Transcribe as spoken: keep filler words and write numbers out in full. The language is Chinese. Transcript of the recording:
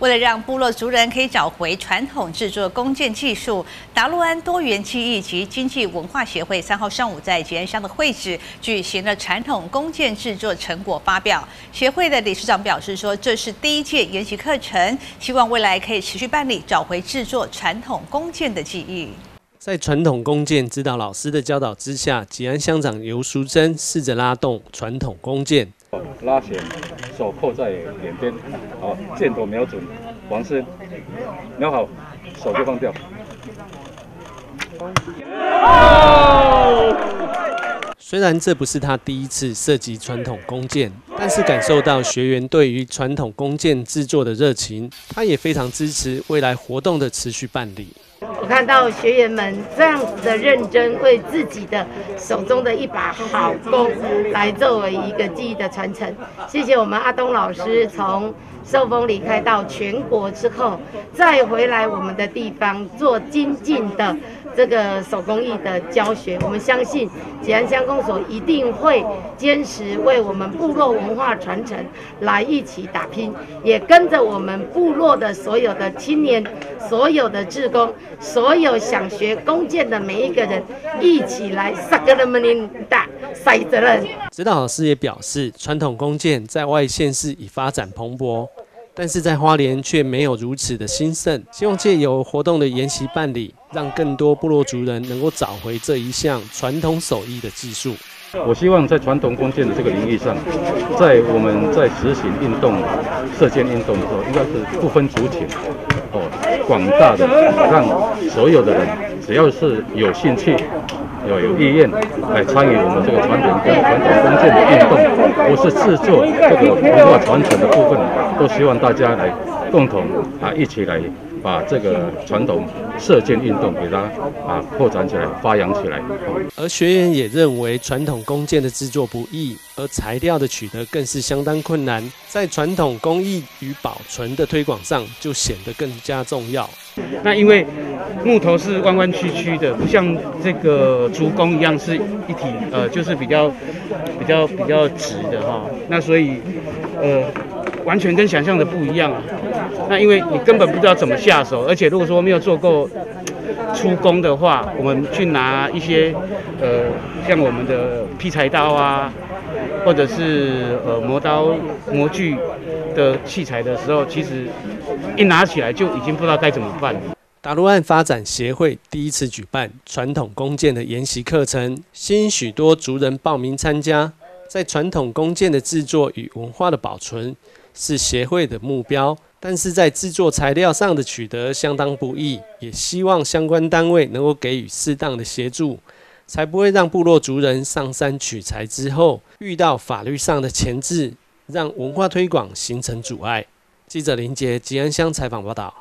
为了让部落族人可以找回传统制作弓箭技术，达陆安多元技艺及经济文化协会三号上午在吉安乡的会址举行了传统弓箭制作成果发表。协会的理事长表示说，这是第一届研习课程，希望未来可以持续办理，找回制作传统弓箭的技艺。 在传统弓箭指导老师的教导之下，吉安乡长游淑珍试着拉动传统弓箭。 拉弦，手扣在脸边，好，箭头瞄准，往是瞄好，手就放掉。 虽然这不是他第一次涉及传统弓箭，但是感受到学员对于传统弓箭制作的热情，他也非常支持未来活动的持续办理。 我看到学员们这样子的认真，为自己的手中的一把好弓来作为一个技艺的传承。谢谢我们阿东老师从寿丰离开到全国之后，再回来我们的地方做精进的这个手工艺的教学。我们相信吉安乡公所一定会坚持为我们部落文化传承来一起打拼，也跟着我们部落的所有的青年、所有的志工。 所有想学弓箭的每一个人，一起来撒个人们的大赛责任。 指导老师也表示，传统弓箭在外县市已发展蓬勃，但是在花莲却没有如此的兴盛。希望借由活动的研习办理，让更多部落族人能够找回这一项传统手艺的技术。 我希望在传统弓箭的这个领域上，在我们在执行运动、射箭运动的时候，应该是不分族群，哦，广大的让所有的人，只要是有兴趣、有有意愿来参与我们这个传统跟传统弓箭的运动，或是制作这个文化传承的部分，都希望大家来共同啊一起来。 把这个传统射箭运动给它啊扩展起来、发扬起来。 而学员也认为，传统弓箭的制作不易，而材料的取得更是相当困难，在传统工艺与保存的推广上就显得更加重要。 那因为木头是弯弯曲曲的，不像这个竹弓一样是一体，呃，就是比较比较比较直的哈。那所以呃。 完全跟想象的不一样啊！那因为你根本不知道怎么下手，而且如果说没有做够出弓的话，我们去拿一些呃像我们的劈柴刀啊，或者是呃磨刀模具的器材的时候，其实一拿起来就已经不知道该怎么办。 达陆安发展协会第一次举办传统弓箭的研习课程，吸引许多族人报名参加。在传统弓箭的制作与文化的保存。 是协会的目标，但是在制作材料上的取得相当不易，也希望相关单位能够给予适当的协助，才不会让部落族人上山取材之后遇到法律上的钳制，让文化推广形成阻碍。记者林杰吉安乡采访报道。